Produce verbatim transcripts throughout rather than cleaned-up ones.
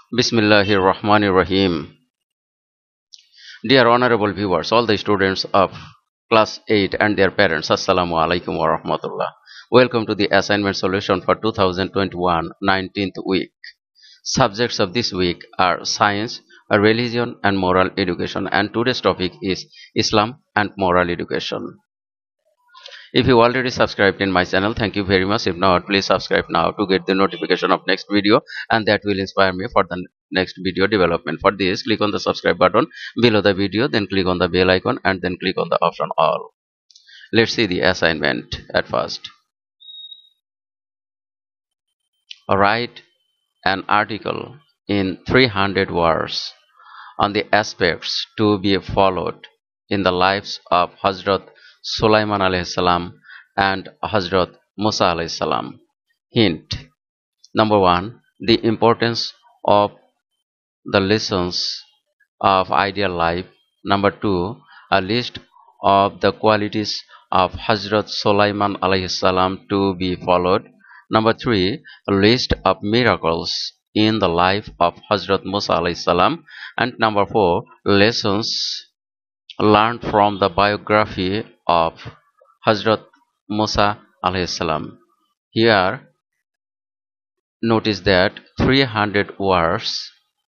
Bismillahir Rahmanir Rahim. Dear honorable viewers, all the students of class eight and their parents, Assalamu alaikum wa rahmatullah. Welcome to the assignment solution for two thousand twenty-one nineteenth week. Subjects of this week are science, religion and moral education, and today's topic is Islam and moral education. If you already subscribed in my channel, thank you very much. If not, please subscribe now to get the notification of next video, and that will inspire me for the next video development. For this, click on the subscribe button below the video, then click on the bell icon and then click on the option all. Let's see the assignment at first. Write an article in three hundred words on the aspects to be followed in the lives of Hazrat Sulaiman alayhi salam and Hazrat Musa alayhi salam. Hint. Number one, the importance of the lessons of ideal life. Number two, a list of the qualities of Hazrat Sulaiman alayhi salam to be followed. Number three, a list of miracles in the life of Hazrat Musa alayhi salam. And number four, lessons learned from the biography of Hazrat Musa alayhi salam. Here, notice that three hundred words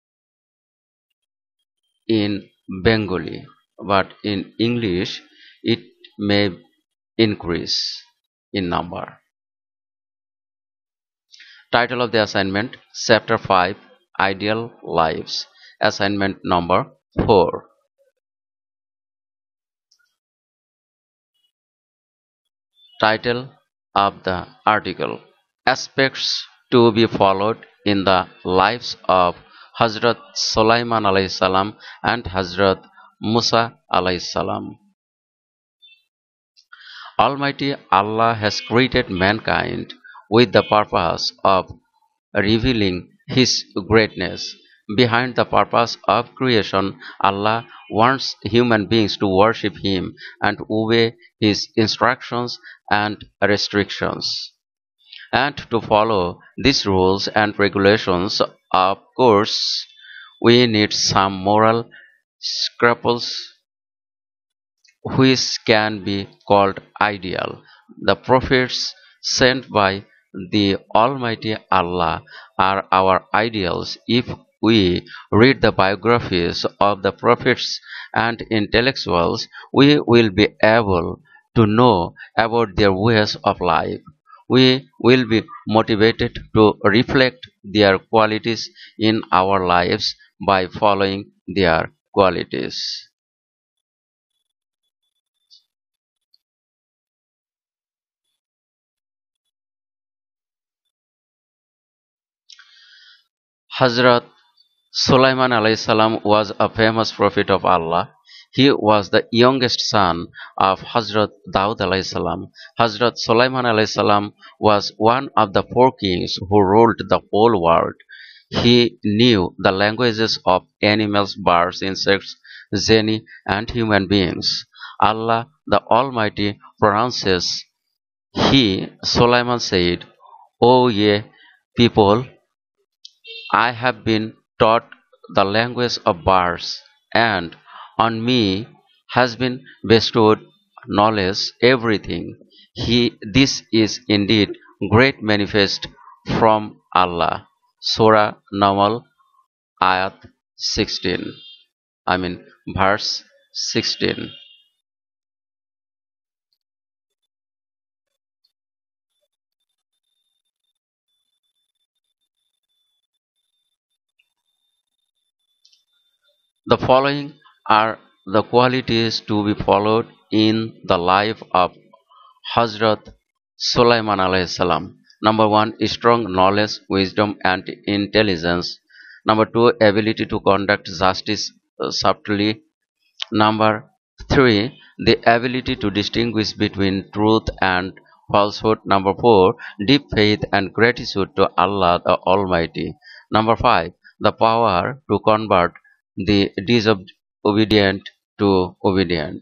in Bengali, but in English it may increase in number. Title of the assignment, Chapter five, Ideal Lives. Assignment number four. Title of the article, Aspects to be followed in the lives of Hazrat Sulaiman alayhi salam and Hazrat Musa alayhi salam. Almighty Allah has created mankind with the purpose of revealing His greatness. Behind the purpose of creation, Allah wants human beings to worship Him and obey His instructions and restrictions. And to follow these rules and regulations, of course, we need some moral scruples which can be called ideal. The prophets sent by the Almighty Allah are our ideals. If we read the biographies of the prophets and intellectuals, we will be able to know about their ways of life. We will be motivated to reflect their qualities in our lives by following their qualities. Hazrat Sulaiman alayhi salam was a famous prophet of Allah. He was the youngest son of Hazrat Daud alayhi salam. Hazrat Sulaiman alayhi salam was one of the four kings who ruled the whole world. He knew the languages of animals, birds, insects, genii, and human beings. Allah the Almighty pronounces. He, Sulaiman said, O ye people, I have been taught the language of birds, and on me has been bestowed knowledge everything. He this is indeed great manifest from Allah. Surah Namal Ayat sixteen. I mean verse sixteen. The following are the qualities to be followed in the life of Hazrat Sulaiman alayhi salam. Number one, strong knowledge, wisdom, and intelligence. Number two, ability to conduct justice uh, subtly. Number three, the ability to distinguish between truth and falsehood. Number four, deep faith and gratitude to Allah the Almighty. Number five, the power to convert the disobedient to obedient.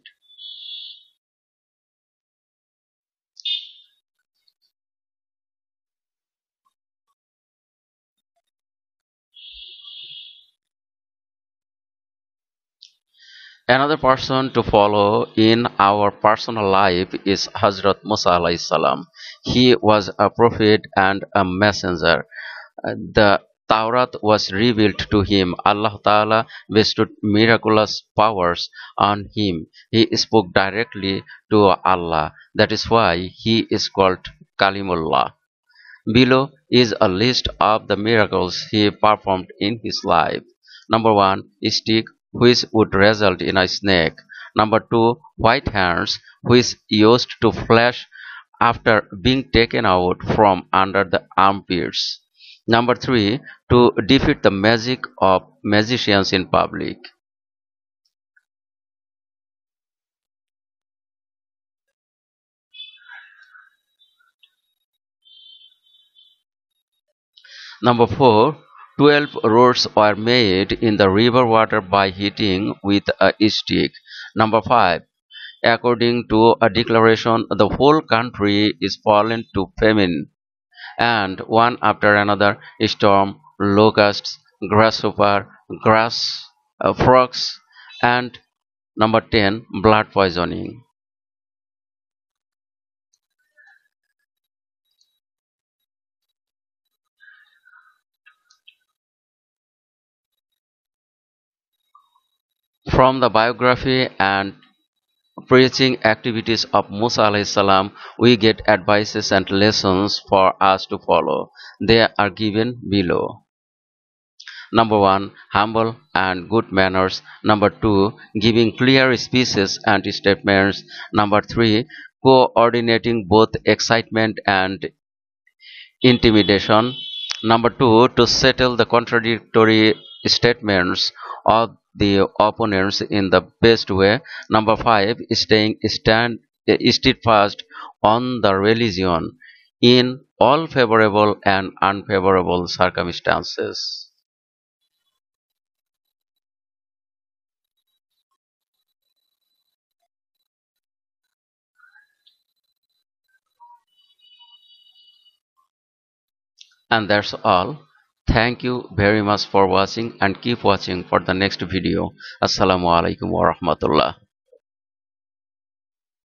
Another person to follow in our personal life is Hazrat Musa alayhi salam. He was a prophet and a messenger. Uh, The Taurat was revealed to him. Allah Ta'ala bestowed miraculous powers on him. He spoke directly to Allah. That is why he is called Kalimullah. Below is a list of the miracles he performed in his life. Number one, stick, which would result in a snake. Number two, white hands, which used to flash after being taken out from under the armpits. Number three, to defeat the magic of magicians in public. Number four, twelve roads were made in the river water by heating with a stick. Number five, according to a declaration, the whole country is fallen to famine, and one after another storm, locusts, grasshopper, grass, uh, frogs, and number ten, blood poisoning. From the biography and preaching activities of Musa alayhi salam, we get advices and lessons for us to follow. They are given below. Number one, humble and good manners. Number two, giving clear speeches and statements. Number three, coordinating both excitement and intimidation. Number two, to settle the contradictory statements of the opponents in the best way. Number five, staying stand, steadfast on the religion in all favorable and unfavorable circumstances. And that's all. Thank you very much for watching and keep watching for the next video. Assalamu alaikum wa rahmatullah.